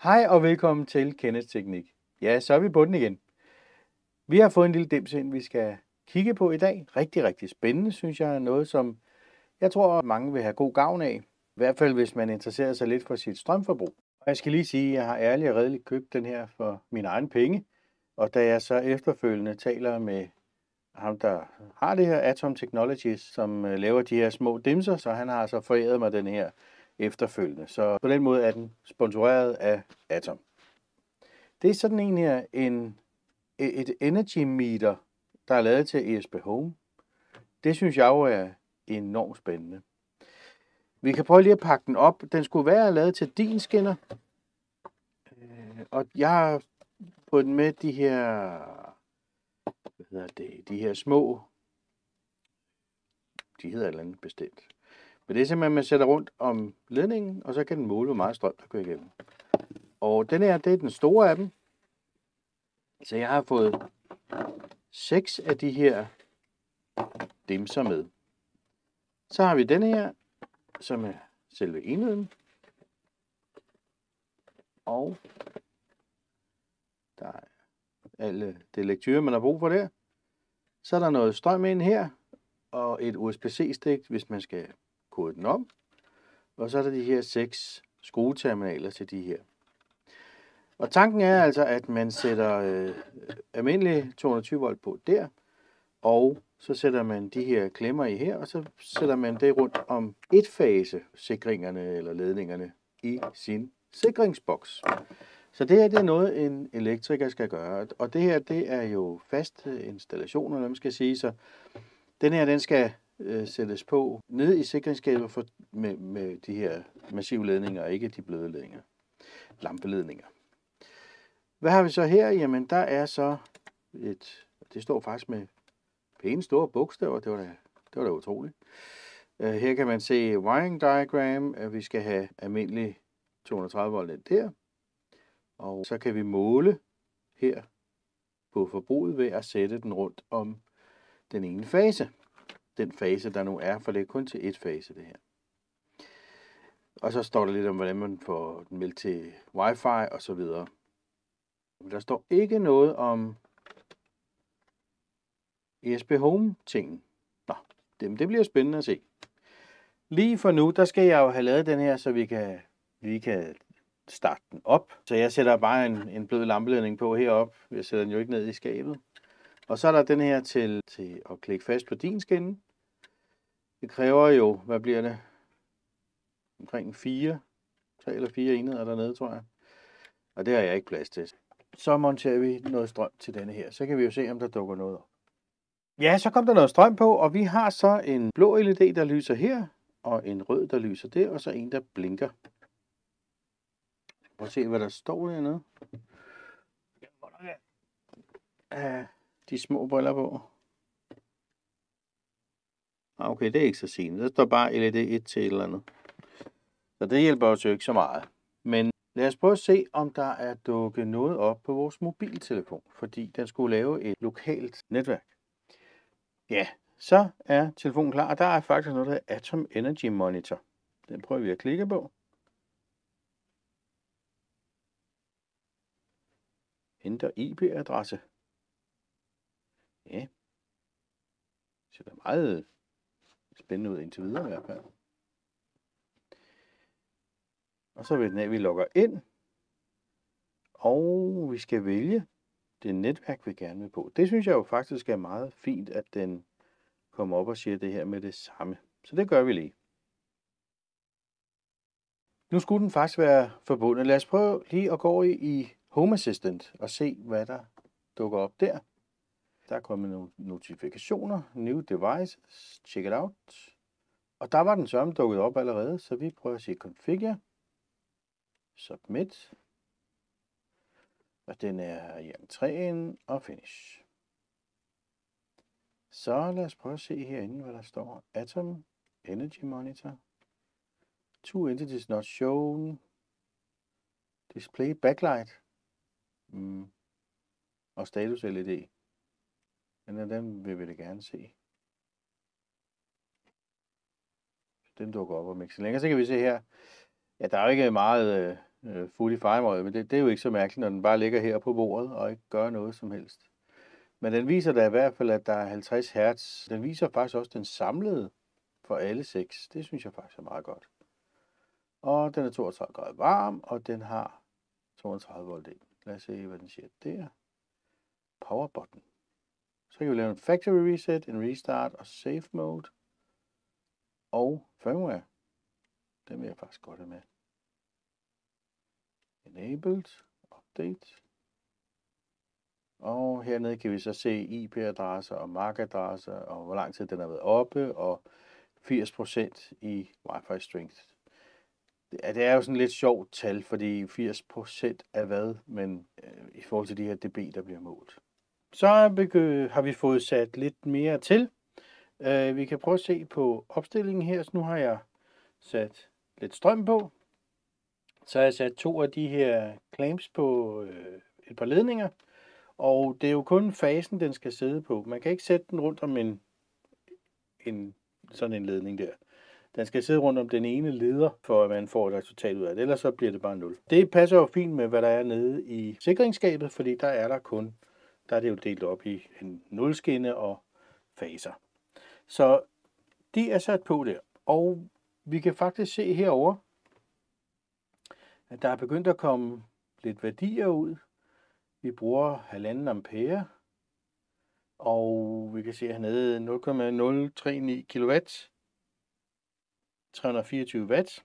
Hej og velkommen til Kenneths Teknik. Ja, så er vi på den igen. Vi har fået en lille dims ind, vi skal kigge på i dag. Rigtig spændende, synes jeg. Noget, som jeg tror, mange vil have god gavn af. I hvert fald, hvis man interesserer sig lidt for sit strømforbrug. Og jeg skal lige sige, at jeg har ærligt og redeligt købt den her for mine egne penge. Og da jeg så efterfølgende taler med ham, der har det her, Atom Technologies, som laver de her små dimser, så han har så foræret mig den her efterfølgende. Så på den måde er den sponsoreret af Atom. Det er sådan en her, et energy meter, der er lavet til ESP Home. Det synes jeg jo er enormt spændende. Vi kan prøve lige at pakke den op. Den skulle være lavet til din skinner. Og jeg har fået den med de her, de her små, de hedder et eller andet bestemt. Men det er simpelthen, man sætter rundt om ledningen, og så kan den måle, hvor meget strøm der går igennem. Og den her, det er den store af dem. Så jeg har fået 6 af de her dimser med. Så har vi den her, som er selve enheden. Og der er alle det lektyre, man har brug for der. Så er der noget strøm ind her, og et USB-C-stik, hvis man skal kode den om. Og så er der de her 6 skrueterminaler til de her. Og tanken er altså, at man sætter almindelig 220 volt på der, og så sætter man de her klemmer i her, og så sætter man det rundt om etfase sikringerne eller ledningerne i sin sikringsboks. Så det her, det er noget, en elektriker skal gøre, og det her, det er jo fast installation, eller man skal sige, så den her, den skal sættes på ned i sikringsskabet med de her massive ledninger, og ikke de bløde ledninger, lampeledninger. Hvad har vi så her? Jamen, der er så det står faktisk med pæne store bogstaver, det var da utroligt. Her kan man se wiring diagram, at vi skal have almindelig 230 volt ind der. Og så kan vi måle her på forbruget ved at sætte den rundt om den ene fase. Den fase, der nu er, for det er kun til et fase det her. Og så står der lidt om, hvordan man får den meldt til wifi og så videre. Der står ikke noget om ESP Home tingen. Nå, det bliver spændende at se. Lige for nu, der skal jeg jo have lavet den her, så vi kan starte den op. Så jeg sætter bare en blød lampeledning på heroppe. Jeg sætter den jo ikke ned i skabet. Og så er der den her til at klikke fast på din skinne. Det kræver jo, hvad bliver det? Omkring 3 eller 4 enheder dernede, tror jeg. Og det har jeg ikke plads til. Så monterer vi noget strøm til denne her. Så kan vi jo se, om der dukker noget op. Ja, så kom der noget strøm på, og vi har så en blå LED, der lyser her, og en rød, der lyser der, og så en, der blinker. Prøv at se, hvad der står dernede. De små briller på. Okay, det er ikke så sent. Der står bare LED 1 til et eller andet. Så det hjælper os jo ikke så meget. Men lad os prøve at se, om der er dukket noget op på vores mobiltelefon, fordi den skulle lave et lokalt netværk. Ja, så er telefonen klar, og der er faktisk noget, der hedder Atom Energy Monitor. Den prøver vi at klikke på. Enter IP-adresse. Ja, det ser da meget spændende ud indtil videre i hvert fald. Og så vil den af, vi logger ind. Og vi skal vælge det netværk, vi gerne vil på. Det synes jeg jo faktisk er meget fint, at den kommer op og siger det her med det samme. Så det gør vi lige. Nu skulle den faktisk være forbundet. Lad os prøve lige at gå i Home Assistant og se, hvad der dukker op der. Der er kommet nogle notifikationer. New devices. Check it out. Og der var den sørme dukket op allerede, så vi prøver at sige configure. Submit. Og den er i entréen og finish. Så lad os prøve at se herinde, hvad der står. Atom Energy Monitor. 2 entities not shown. Display backlight. Og status LED. Den vil vi da gerne se. Den dukker op om ikke så længe. Så kan vi se her. Ja, der er jo ikke meget fuld i fejemøjet, men det er jo ikke så mærkeligt, når den bare ligger her på bordet og ikke gør noget som helst. Men den viser da i hvert fald, at der er 50 Hz. Den viser faktisk også den samlede for alle 6. Det synes jeg faktisk er meget godt. Og den er 32 grader varm, og den har 32 volt ind. Lad os se, hvad den siger der. Power button. Så kan vi lave en factory reset, en restart og safe mode. Og firmware. Den vil jeg faktisk godt have med. Enabled. Update. Og hernede kan vi så se IP-adresser og MAC-adresser, og hvor lang tid den har været oppe, og 80% i Wi-Fi strength. Det er jo sådan lidt sjovt tal, fordi 80% er hvad, men i forhold til de her dB, der bliver målt. Så har vi fået sat lidt mere til. Vi kan prøve at se på opstillingen her. Så nu har jeg sat lidt strøm på. Så har jeg sat 2 af de her clamps på et par ledninger. Og det er jo kun fasen, den skal sidde på. Man kan ikke sætte den rundt om sådan en ledning der. Den skal sidde rundt om den ene leder, for at man får et resultat ud af det. Ellers så bliver det bare 0. Det passer jo fint med, hvad der er nede i sikringsskabet, fordi der er det jo delt op i en nulskinne og faser. Så de er sat på der. Og vi kan faktisk se herover, at der er begyndt at komme lidt værdier ud. Vi bruger 1,5 ampere, og vi kan se hernede 0,039 kW, 324 watt,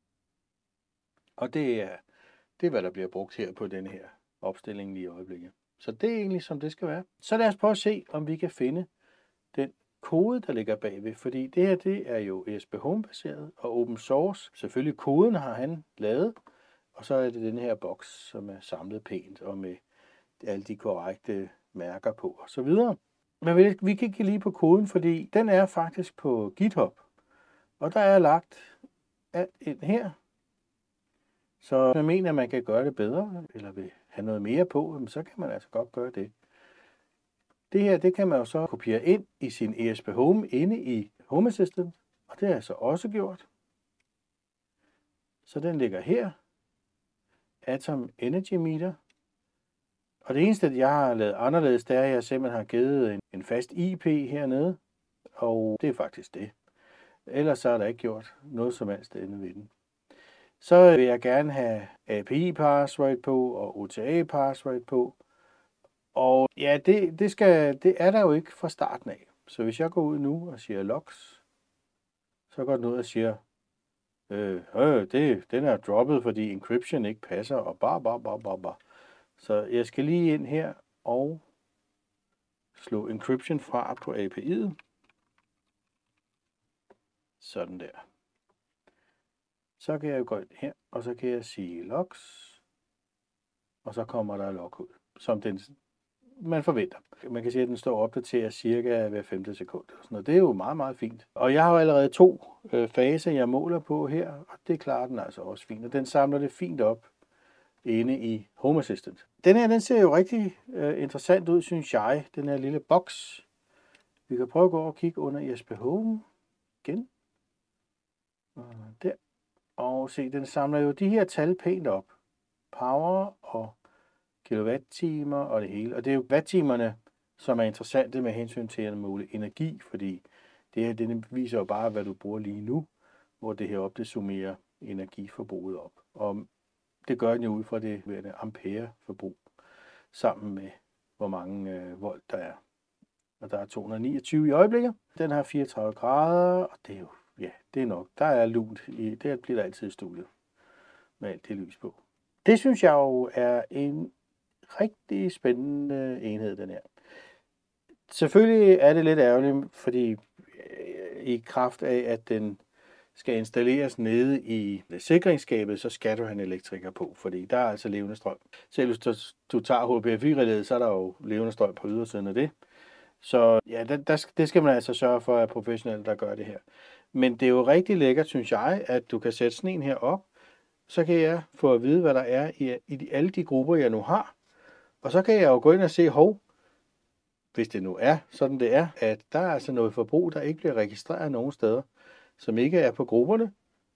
og det er, hvad der bliver brugt her på denne her opstilling lige i øjeblikket. Så det er egentlig, som det skal være. Så lad os prøve at se, om vi kan finde den kode, der ligger bagved, fordi det her, det er jo ESP-Home-baseret og open source. Selvfølgelig koden har han lavet, og så er det den her boks, som er samlet pænt og med alle de korrekte mærker på og så videre. Men vi kigger lige på koden, fordi den er faktisk på GitHub. Og der er lagt alt ind her. Så hvis man mener, at man kan gøre det bedre, eller vil have noget mere på, så kan man altså godt gøre det. Det her, det kan man jo så kopiere ind i sin ESP Home inde i Home Assistant. Og det har jeg så også gjort. Så den ligger her. Atom Energy Meter. Og det eneste, jeg har lavet anderledes, det er, at jeg simpelthen har givet en fast IP hernede. Og det er faktisk det. Ellers så er der ikke gjort noget som helst inde ved den. Så vil jeg gerne have API password på og OTA password på. Og ja, det er der jo ikke fra starten af. Så hvis jeg går ud nu og siger logs, så går den ud og siger, den er droppet, fordi encryption ikke passer, og bar. Så jeg skal lige ind her og slå encryption fra på API'et. Sådan der. Så kan jeg gå ind her, og så kan jeg sige logs, og så kommer der log ud, som man forventer. Man kan sige, at den står opdateret cirka hver 5. sekund. Det er jo meget, meget fint. Og jeg har jo allerede 2 faser, jeg måler på her, og det klarer den altså også fint. Og den samler det fint op inde i Home Assistant. Den her, den ser jo rigtig interessant ud, synes jeg. Den her lille boks. Vi kan prøve at gå over og kigge under ESP Home igen. Der. Og se, den samler jo de her tal pænt op. Power og kilowatt-timer og det hele. Og det er jo watt-timerne, som er interessante med hensyn til at måle energi, fordi det her, det viser jo bare, hvad du bruger lige nu, hvor det her op, det summerer energiforbruget op. Og det gør den jo ud fra det ampere-forbrug, sammen med hvor mange volt der er. Og der er 229 i øjeblikket. Den har 34 grader, og det er jo, ja, det er nok. Der er lunt i, det bliver der altid i studiet med alt det lys på. Det synes jeg jo er en rigtig spændende enhed, den her. Selvfølgelig er det lidt ærgerligt, fordi i kraft af, at den skal installeres nede i sikringsskabet, så skal du have en elektriker på, fordi der er altså levende strøm. Selv hvis du tager HPFI-relæet, så er der jo levende strøm på ydersiden af det. Så ja, det skal man altså sørge for, at professionelle, der gør det her. Men det er jo rigtig lækkert, synes jeg, at du kan sætte sådan en her op. Så kan jeg få at vide, hvad der er i alle de grupper, jeg nu har. Og så kan jeg jo gå ind og se, hvis det nu er sådan det er, at der er altså noget forbrug, der ikke bliver registreret nogen steder, som ikke er på grupperne.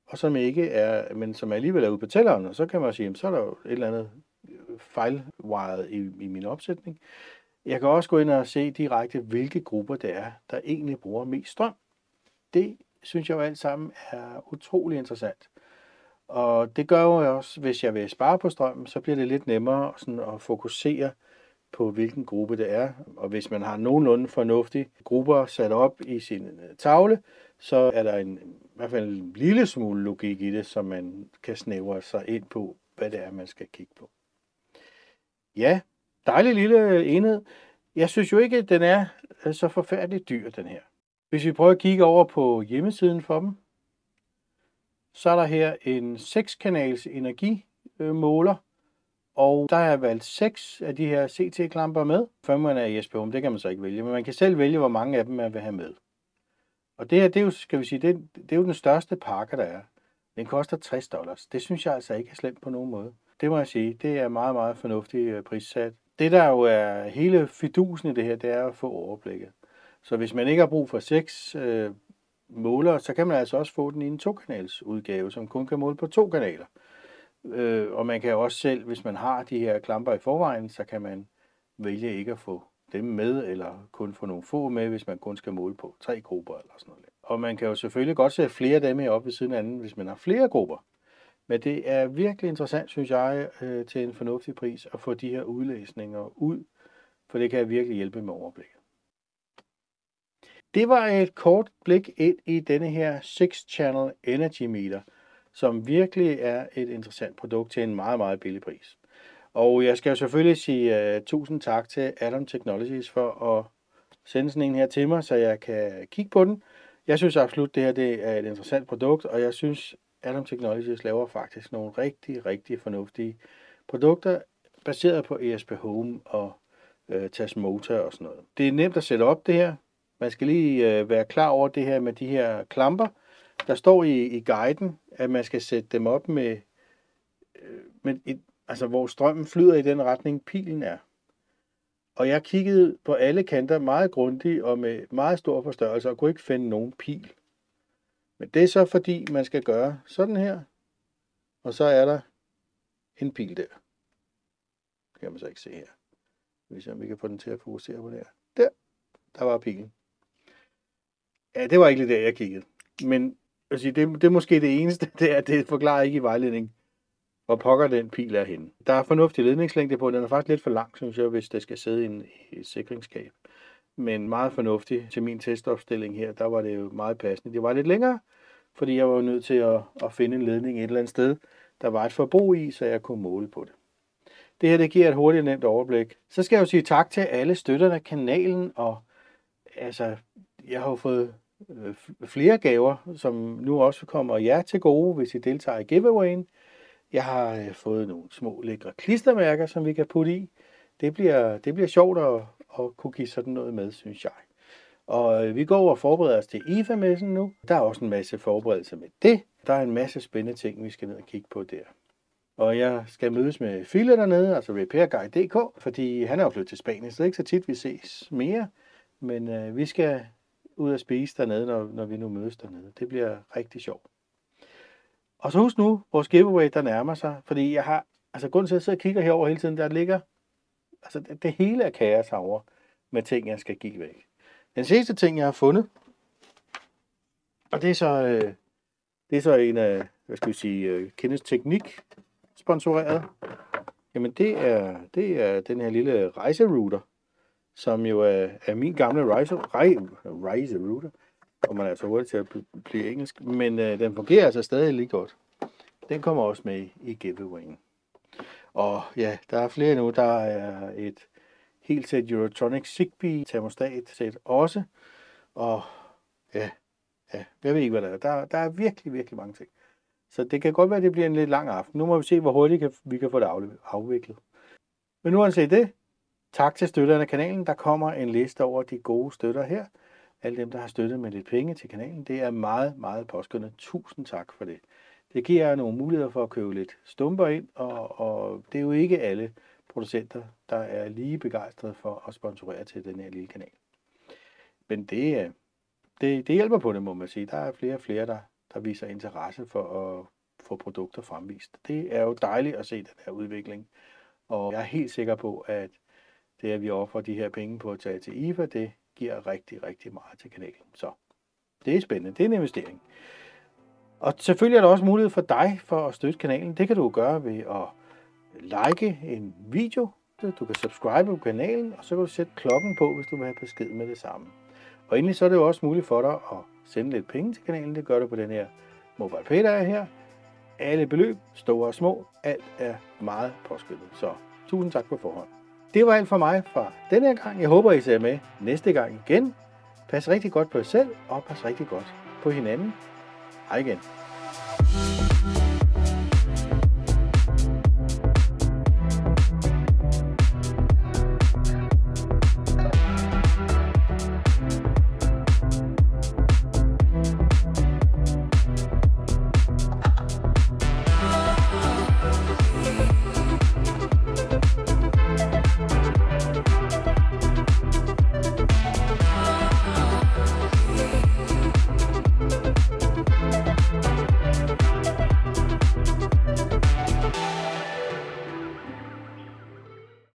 og som ikke er, men som alligevel er ude på tælleren, og så kan man sige, jamen, så er der jo et eller andet fejlwiret i min opsætning. Jeg kan også gå ind og se direkte, hvilke grupper det er, der egentlig bruger mest strøm. Det synes jeg jo alt sammen er utrolig interessant. Og det gør jo også, hvis jeg vil spare på strømmen, så bliver det lidt nemmere sådan at fokusere på, hvilken gruppe det er. Og hvis man har nogenlunde fornuftige grupper sat op i sin tavle, så er der i hvert fald en lille smule logik i det, så man kan snævre sig ind på, hvad det er, man skal kigge på. Ja, dejlig lille enhed. Jeg synes jo ikke, at den er så forfærdeligt dyr, den her. Hvis vi prøver at kigge over på hjemmesiden for dem, så er der her en 6-kanals energimåler, og der er valgt 6 af de her CT-klamper med. 5'erne er ESP Home, det kan man så ikke vælge, men man kan selv vælge, hvor mange af dem man vil have med. Og det her, det er jo, skal vi sige, det er jo den største pakke, der er. Den koster $60. Det synes jeg altså ikke er slemt på nogen måde. Det må jeg sige, det er meget, meget fornuftigt prissat. Det, der jo er hele fidusen i det her, det er at få overblikket. Så hvis man ikke har brug for 6 målere, så kan man altså også få den i en 2-kanals udgave, som kun kan måle på 2 kanaler. Og man kan også selv, hvis man har de her klamper i forvejen, så kan man vælge ikke at få dem med, eller kun få nogle få med, hvis man kun skal måle på 3 grupper eller sådan noget. Og man kan jo selvfølgelig godt sætte flere af dem heroppe ved siden af anden, hvis man har flere grupper. Men det er virkelig interessant, synes jeg, til en fornuftig pris at få de her udlæsninger ud, for det kan virkelig hjælpe med overblikket. Det var et kort blik ind i denne her 6-channel Energy Meter, som virkelig er et interessant produkt til en meget, meget billig pris. Og jeg skal jo selvfølgelig sige tusind tak til Atom Technologies for at sende sådan en her til mig, så jeg kan kigge på den. Jeg synes absolut, det her det er et interessant produkt, og jeg synes, Atom Technologies laver faktisk nogle rigtig, rigtig fornuftige produkter, baseret på ESP Home og Tasmota og sådan noget. Det er nemt at sætte op det her. Man skal lige være klar over det her med de her klamper. Der står i guiden, at man skal sætte dem op med altså hvor strømmen flyder i den retning, pilen er. Og jeg kiggede på alle kanter meget grundigt og med meget stor forstørrelse og kunne ikke finde nogen pil. Men det er så fordi, man skal gøre sådan her, og så er der en pil der. Det kan man så ikke se her. Hvis vi kan få den til at fokusere på det her. Der var pilen. Ja, det var ikke lige der, jeg kiggede. Men det er måske det eneste, det forklarer ikke i vejledningen, hvor pokker den pil er henne. Der er fornuftig ledningslængde på, den er faktisk lidt for lang, synes jeg, hvis det skal sidde i et sikringsskab. Men meget fornuftig til min testopstilling her, der var det jo meget passende. Det var lidt længere, fordi jeg var nødt til at finde en ledning et eller andet sted, der var et forbrug i, så jeg kunne måle på det. Det her, det giver et hurtigt nemt overblik. Så skal jeg jo sige tak til alle støtterne af kanalen, og altså, jeg har jo fået flere gaver, som nu også kommer jer til gode, hvis I deltager i giveawayen. Jeg har fået nogle små lækre klistermærker, som vi kan putte i. Det bliver sjovt at kunne give sådan noget med, synes jeg. Og vi går over og forbereder os til IFA-messen nu. Der er også en masse forberedelser med det. Der er en masse spændende ting, vi skal ned og kigge på der. Og jeg skal mødes med Philip dernede, altså repairguy.dk, fordi han er jo flyttet til Spanien, så det er ikke så tit, vi ses mere. Men vi skal ud og spise dernede, når vi nu mødes dernede. Det bliver rigtig sjovt. Og så husk nu, vores giveaway, der nærmer sig, fordi jeg har, altså grunden til at jeg sidder og kigger herover hele tiden, der ligger, altså det hele er kaos herovre med ting, jeg skal give væk. Den sidste ting, jeg har fundet, og det er så en af, Kendes Teknik sponsoreret. Jamen det er den her lille rejserouter, som jo er min gamle rejserouter. Og man er altså hurtigt til at blive engelsk, men den fungerer altså stadig lige godt. Den kommer også med i giveawayen. Og ja, der er flere nu. Der er et helt sæt Eurotronic Zigbee termostat sæt også. Og ja, jeg ved ikke, hvad der er. Der er virkelig, virkelig mange ting. Så det kan godt være, at det bliver en lidt lang aften. Nu må vi se, hvor hurtigt vi kan få det afviklet. Men nu har I set det. Tak til støtterne af kanalen. Der kommer en liste over de gode støtter her. Alle dem, der har støttet med lidt penge til kanalen. Det er meget, meget påskyndet. Tusind tak for det. Det giver jer nogle muligheder for at købe lidt stumper ind, og det er jo ikke alle producenter, der er lige begejstrede for at sponsorere til den her lille kanal. Men det hjælper på det, må man sige. Der er flere og flere, der viser interesse for at få produkter fremvist. Det er jo dejligt at se den her udvikling, og jeg er helt sikker på, at det, at vi offrer de her penge på at tage til IFA, det giver rigtig, rigtig meget til kanalen. Så det er spændende. Det er en investering. Og selvfølgelig er der også mulighed for dig for at støtte kanalen. Det kan du gøre ved at like en video. Du kan subscribe på kanalen, og så kan du sætte klokken på, hvis du vil have besked med det samme. Og endelig så er det jo også muligt for dig at sende lidt penge til kanalen. Det gør du på den her MobilePay, der er her. Alle beløb, store og små, alt er meget påskyndet. Så tusind tak på forhånd. Det var alt for mig fra denne her gang. Jeg håber, I ser med næste gang igen. Pas rigtig godt på jer selv, og pas rigtig godt på hinanden. Hej igen.